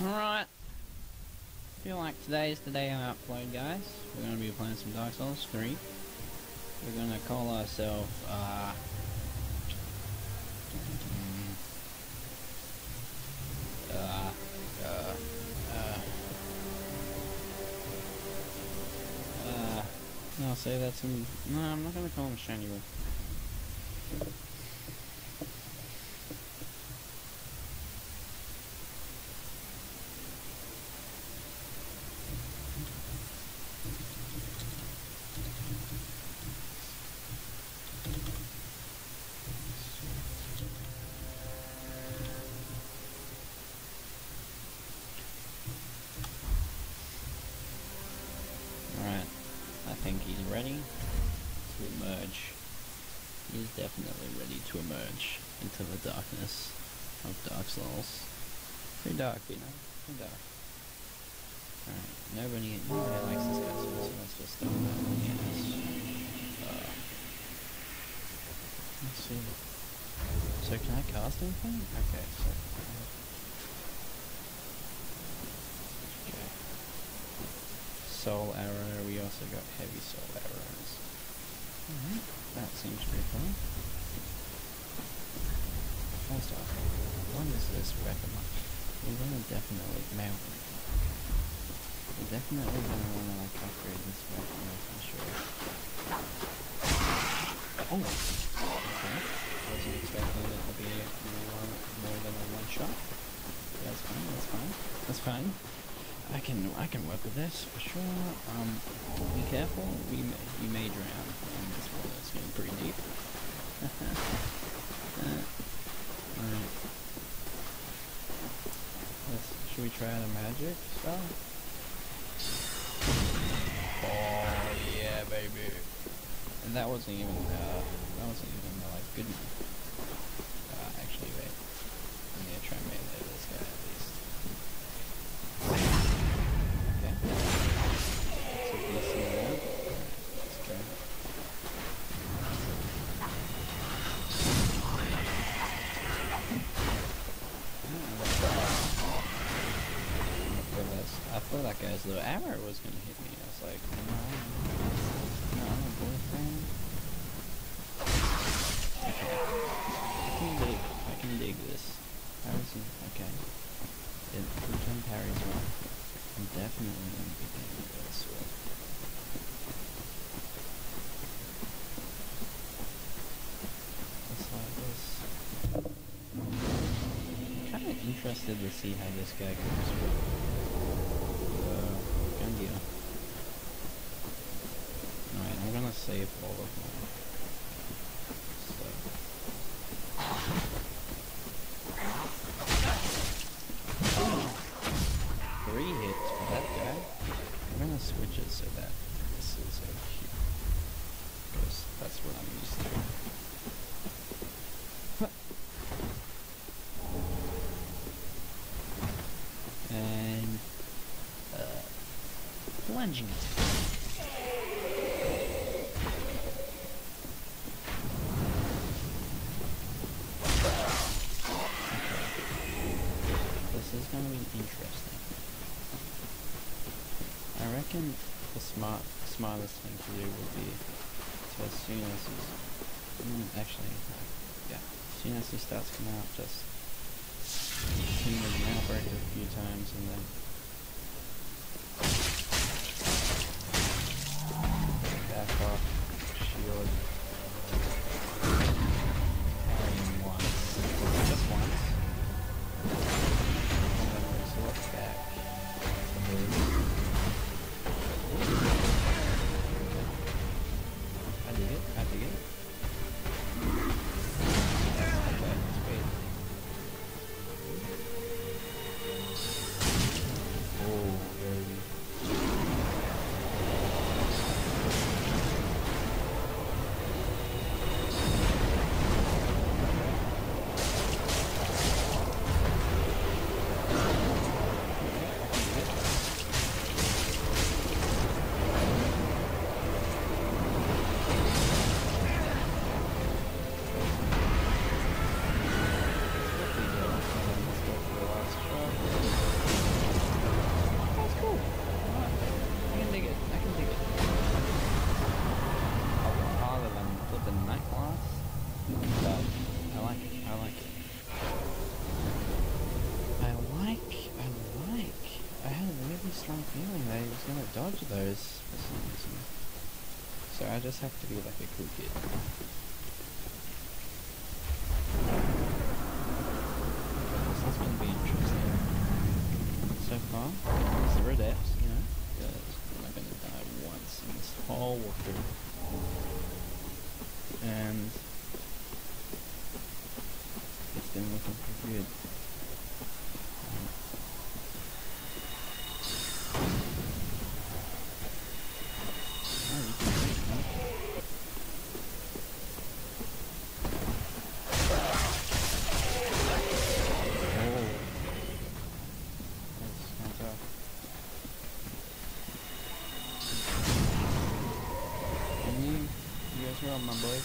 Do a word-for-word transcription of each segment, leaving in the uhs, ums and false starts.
Alright. Feel like today is the day I upload, guys. We're gonna be playing some Dark Souls three. We're gonna call ourselves, uh... Uh... Uh... Uh... Uh... No, I'll say that's some... No, I'm not gonna call him Shiny Wolf. I think he's ready to emerge. He's definitely ready to emerge into the darkness of Dark Souls. Pretty dark, you know? Pretty dark. Alright, nobody, nobody likes this castle, so let's just start that one. Yes. Uh, let's see. So can I cast anything? Okay, so... Soul arrow, we also got heavy soul arrows. Alright, that seems pretty fun. First off, what is this weapon like? We're gonna definitely mount it. We're definitely gonna wanna like upgrade this weapon, that's for sure. Oh! Okay. Wasn't expecting it to be more, more than a one shot. That's fine, that's fine. That's fine. I can I can work with this for sure. Um, be careful. We may you may drown in this water. It's getting pretty deep. uh, Alright. Let's. Should we try the magic spell? Oh yeah, baby. And that wasn't even uh that wasn't even uh, like good enough. Uh, actually, wait. I'm gonna try melee this guy at least. I thought that guy's little arrow was gonna hit me. I was like, no, no, I'm a boyfriend. Okay. I can dig, I can dig this. How is he? Okay. It, we can parry as well. I'm definitely gonna be getting rid of the sword. Just like this. I'm kinda interested to see how this guy goes with. Alright, I'm gonna save all of mine. So. Three hits for that guy. I'm gonna switch it so that this is over here. Because that's what I'm used to. And uh plunging it. This is going to be interesting. I reckon the smart, smartest thing to do would be to, as soon as he's, mm, actually, yeah, as soon as he starts coming out, just hit him with an outbreak a few times and then back off, shield, parry him once, just once. Back. I dig it, I dig it. Okay, sweet. dodge those for some reason. So I just have to be like a cool kid. This is going to be interesting. So far, zero deaths, you know, because I'm not going to die once in this whole walkthrough. And it's been looking pretty good. Well, my boy.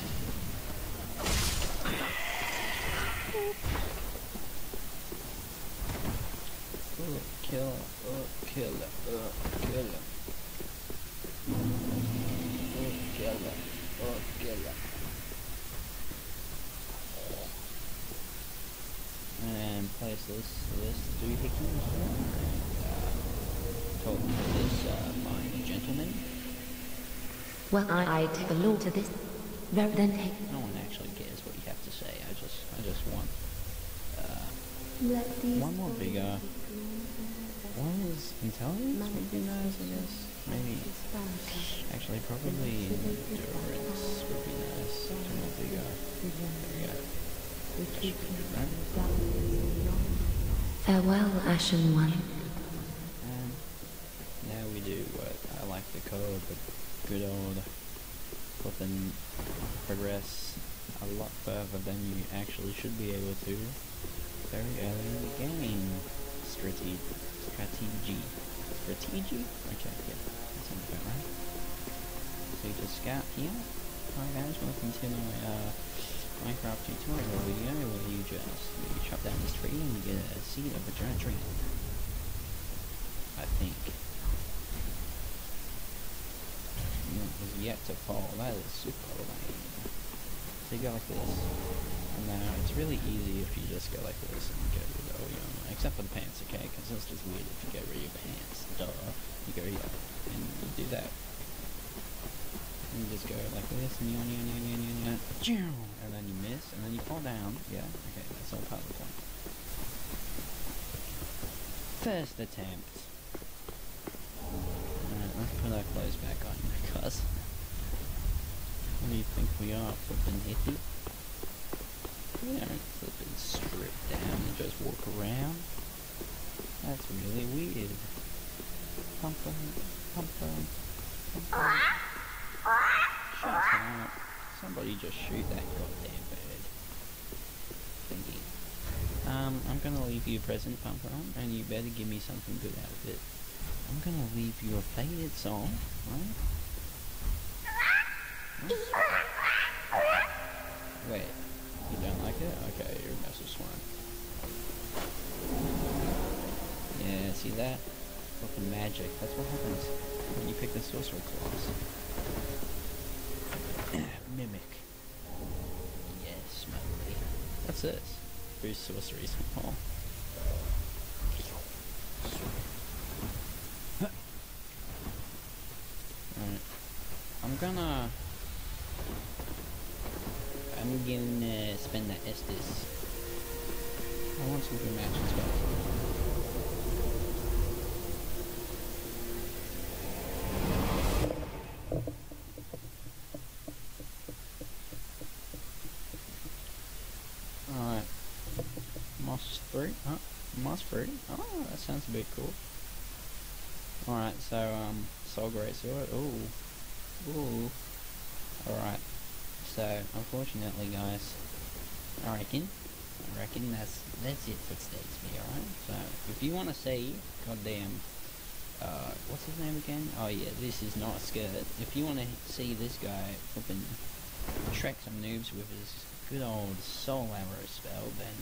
Oh, killer, oh, killer, oh, killer. Oh, killer, oh, killer. And place this, this doohickey and uh, talk to this uh, fine gentleman. Well, I, I take a law to this. Well, then take. No one actually cares what you have to say. I just, I just want uh, one more bigger. One is intelligence would be nice, I guess. Maybe. Actually, probably endurance would be nice. Two more bigger. There we go. That should be good, right? Farewell, Ashen One. And now we do what I like to call the good old flippin' progress a lot further than you actually should be able to very early in the game. Strate strategy. Strategy? Okay, yeah, that sounds about right. So you just scout here. Hi guys, welcome to my uh, Minecraft tutorial video where you just you chop down this tree and you get a seed of a giant tree. I think. Is yet to fall. That is super lame. So you go like this, and now it's really easy if you just go like this and get rid of all your armor, except for the pants, okay? Because it's just weird if you get rid of your pants. Duh. You go here, and you do that. And you just go like this, and you and then you miss, and then you fall down. Yeah, okay, that's all part of the point. First attempt. Let's put our clothes back on, because what do you think we are, flippin' hippie? We don't flippin' strip down and just walk around. That's really weird. Pumper, pumper, pumper. Shut up. Somebody just shoot that goddamn bird. Thingy. Um, I'm gonna leave you a present, Pumper, and you better give me something good out of it. I'm gonna leave you a faded song, right? Huh? Wait, you don't like it? Okay, you're a massive swine. Yeah, see that? Fucking magic. That's what happens when you pick the sorcerer class. Mimic. Yes, my lady. What's this? Boost sorcery. Oh. I'm gonna... I'm gonna spend that Estus. I want some good matches back. Alright. Moss fruit? Huh? Moss fruit? Oh, that sounds a bit cool. Alright, so, um, Soul Great Sword. Ooh. Ooh. Alright. So, unfortunately, guys, I reckon, I reckon that's, that's it for today's video, alright? So, if you want to see, goddamn, uh, what's his name again? Oh yeah, this is not a skirt. If you want to see this guy flipping track some noobs with his good old soul arrow spell, then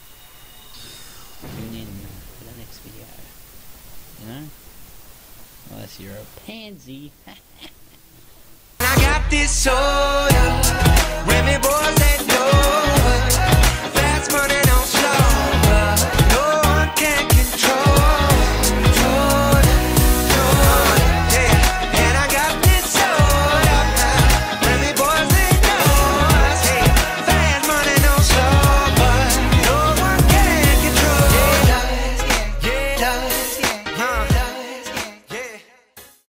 tune in for the next video. You know? Unless you're a pansy. I got this soul.